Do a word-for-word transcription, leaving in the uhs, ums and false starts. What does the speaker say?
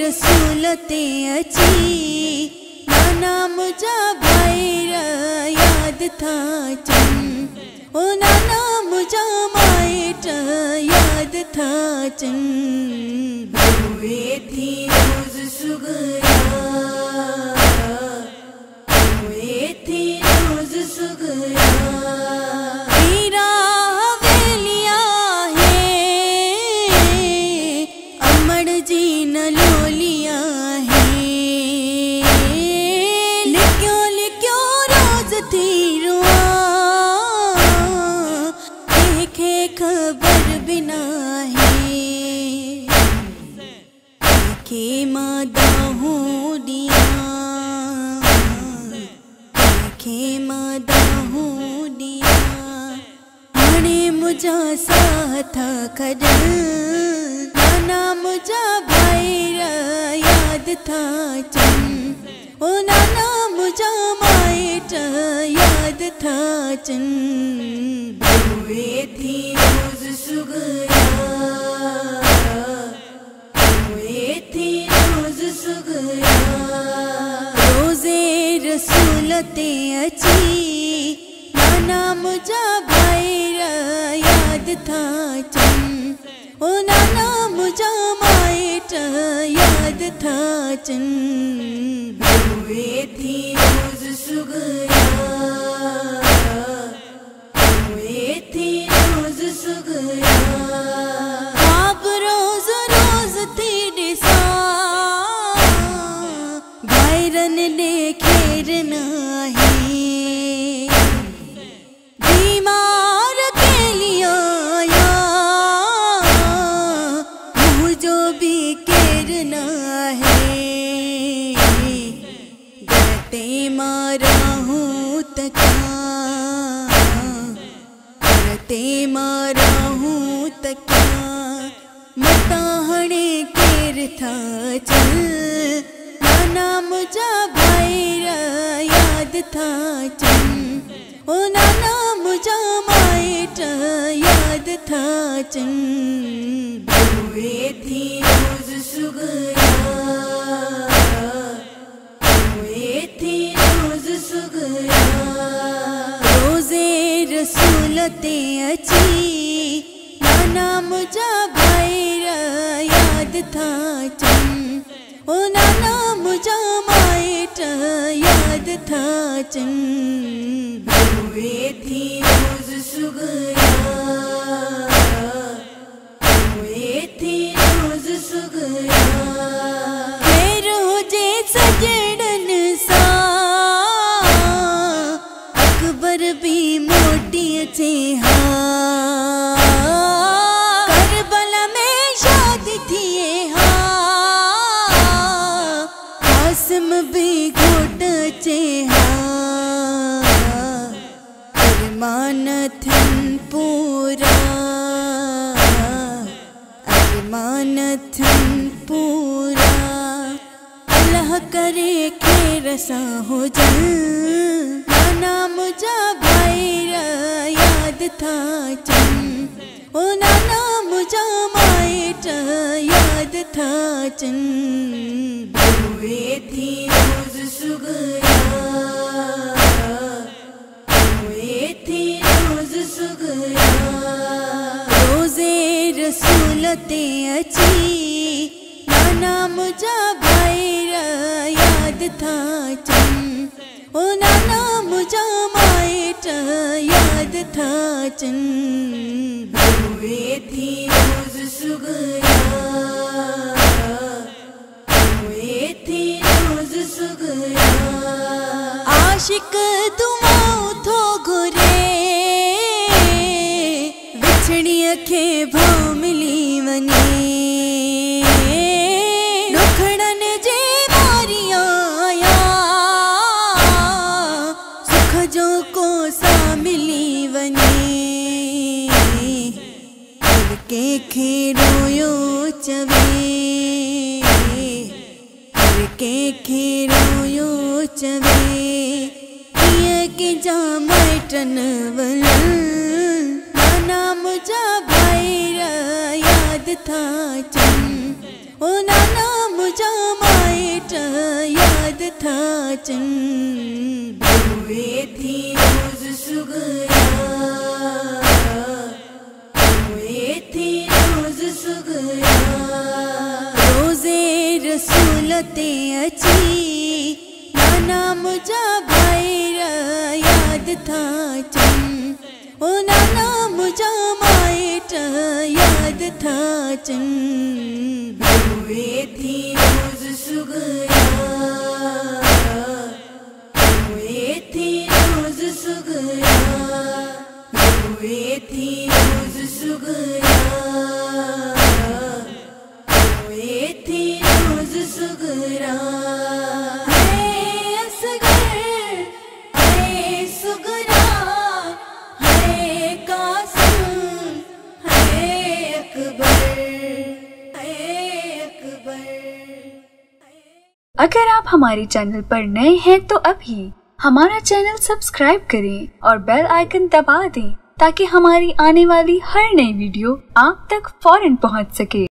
रसूल ते अची नाना मुझा भाई याद था चन ओ नाना मुझा माइट याद था चन हुए थी रोज सुगरा हुए थी रोज सुगरा हीरा हवेलिया है अमर जी न लोलिया है लिक्यो लिक्यो रोज थी रुआ देखे खबर बिना है देखे मादा हूँ दिया देखे मादा हूँ दिया मणे मुझा साथ खड़ नाना मुझा भाई याद था चन ओ नाना मुझा माइट याद था चन हुए थी रोज सुगरा हुए थी रोज सुगरा रोजे रसूल ते अची नाना मुझा भाई याद था चन ओ नाना मुझा माइट याद था चन हुए थी रोज सुगरा हुए थी रोज सुगरा आप रोज रोज थी दिसा भाईरन ने खेर नाही बीमार के लिया मुझो भी केर ना है गलते मारा हूँ तका गलते मारा हूँ तका मता हणे केर था चल नाना मुझा भाई याद था चन ओ नाना मुझा माइट याद था चन हुए थी रोज सुगरा हुए थी रोज सुगरा रोजे रसूल ते अची नाना मुझा भाई याद था चन ओ नाना मुझा माइट याद था चन हुए थी रोज सुगरा हुए थी रोज सुगरा खैर हुजे सजड़न सा अकबर भी मोटी अचे हा करबला में शादी थिए हा आसम भी घोट अचे हा अरमान थन पूरा अरमान थन पूरा अल्लाह करे खेर सा हो जन नाना मुझा भाई याद था चन ओ नाना मुझा माइट याद था चन हुए थी रोज सुगरा हुए थी रोज सुगरा रोजे रसूल ते अची नाना मुझा भाई याद था चन ओ नाना मुझा माइट याद था चन हुए थी रोज सुगरा हुए थी रोज सुगरा आशिक दुआओं थो घुरे विछड़ीअ खे भाव मिली वञे ॾुखड़न जे मारिया आया सुख जो कोसा मिली वञे हर कंहिंखे रोयो चवे हर कंहिंखे रोयो चवे कीअं के जा माइटन वल नाना मुझा भाई याद था चन ओ नाना मुझा माइट याद था चन हुए थी रोज सुगरा हुए थी रोज सुगरा रोजे रसूलते अची नाना मुझा भाईरा याद था चन ओ नाना मुझा माइट याद था चन हुए थी रोज सुगरा हुए थी रोज सुगरा हुए थी रोज सुगरा हुए थी रोज सुगरा अगर आप हमारे चैनल पर नए हैं तो अभी हमारा चैनल सब्सक्राइब करें और बेल आइकन दबा दें ताकि हमारी आने वाली हर नई वीडियो आप तक फौरन पहुंच सके।